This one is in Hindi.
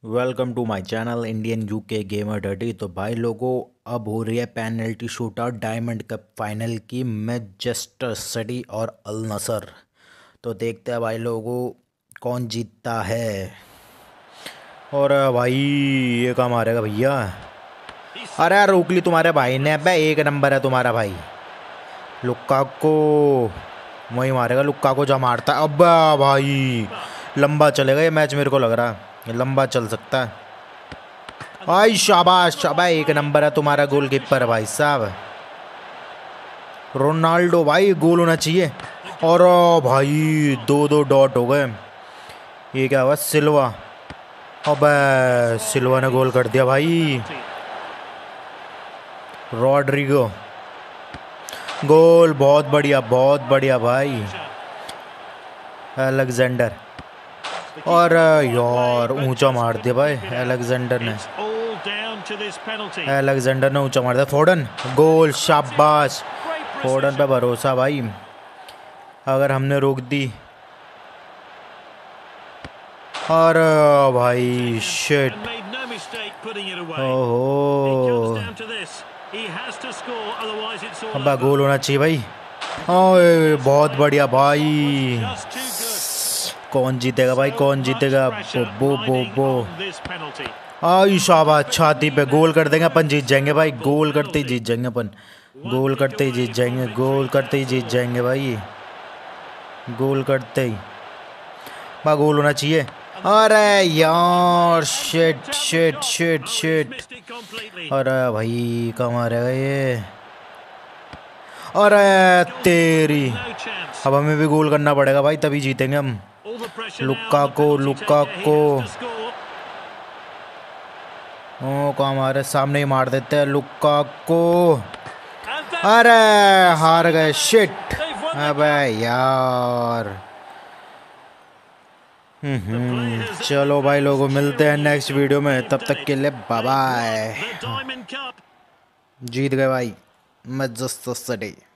Welcome to my channel Indian UK gamer dirty. तो भाई लोगों, अब हो रही है penalty shootout diamond cup final की मैनचेस्टर सिटी और अल नसर। तो देखते हैं भाई लोगों कौन जीतता है। और भाई ये कहाँ मारेगा भैया? अरे यार रोक ली तुम्हारे भाई ने। अबे एक नंबर है तुम्हारा भाई। लुक्काको वही मारेगा। लुक्काको जो मारता है। अब भाई लंबा चलेगा ये मैच, मेरे को लग रहा है ये लंबा चल सकता है। आई शाबाश शाबाश, एक नंबर है तुम्हारा गोलकीपर भाई साहब। रोनाल्डो भाई गोल होना चाहिए। और भाई दो दो डॉट हो गए। ये क्या हुआ? सिल्वा। अबे सिल्वा ने गोल कर दिया भाई। रॉड्रिगो गोल, बहुत बढ़िया भाई। अलेक्जेंडर, और यार ऊंचा मार दिया भाई अलेक्जेंडर ने। ऊंचा मार दिया। फोर्डन गोल, शाबाश। फोर्डन पे भरोसा भाई, अगर हमने रोक दी। और भाई शिट, ओहो अब गोल होना चाहिए भाई। ओए बहुत बढ़िया भाई। कौन जीतेगा भाई, कौन जीतेगा? बो बो बो आई शाबाश, छाती पे गोल कर देंगे अपन, जीत जाएंगे भाई। गोल करते ही जीत जाएंगे अपन। गोल करते ही जीत जाएंगे। गोल करते ही जीत जाएंगे भाई। गोल करते ही भाई गोल होना चाहिए। अरे यार शिट शिट शिट शिट। अरे भाई कहाँ मारेगा ये? अरे तेरी, अब हमें भी गोल करना पड़ेगा भाई, तभी जीतेंगे हम। लुक्काको ओ कहाँ मारे? सामने ही मार देते हैं लुक्काको। अरे हार गए, शिट। अबे यार। चलो भाई लोगों, मिलते हैं नेक्स्ट वीडियो में, तब तक के लिए बाय बाय। जीत गए भाई मैनचेस्टर सिटी।